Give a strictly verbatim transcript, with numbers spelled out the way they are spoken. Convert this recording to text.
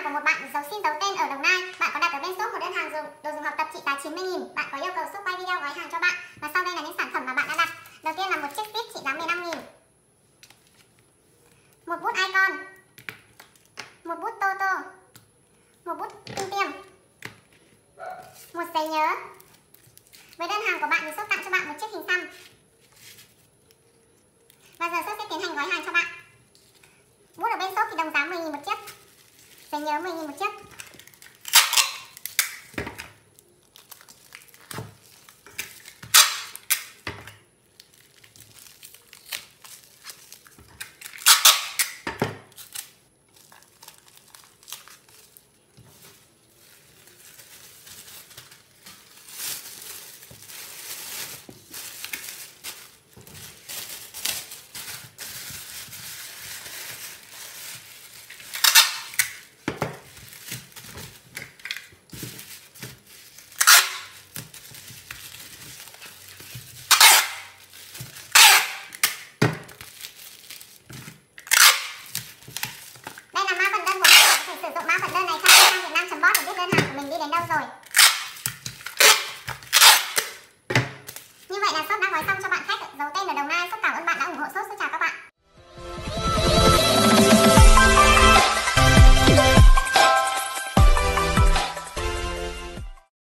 của một bạn giấu xin giấu tên ở Đồng Nai. Bạn có đặt ở bên shop một đơn hàng dùng đồ dùng học tập trị giá chín mươi nghìn. Bạn có yêu cầu shop quay video gói hàng cho bạn. Và sau đây là những sản phẩm mà bạn đã đặt. Đầu tiên là một chiếc stick trị giá mười lăm nghìn. Một bút icon. Một bút Toto. Một bút kim tiêm. Một giấy nhớ. Với đơn hàng của bạn thì shop tặng cho bạn một chiếc hình xăm. Và giờ shop sẽ tiến hành gói hàng cho bạn. Bút ở bên shop thì đồng giá mười nghìn một chiếc. Giấy nhớ mười nghìn một chiếc. Sử dụng mã vận đơn này trong trang việt nam chấm bot để biết đơn hàng của mình đi đến đâu rồi. Như vậy là shop đã gói xong cho bạn khách giấu tên ở Đồng Nai.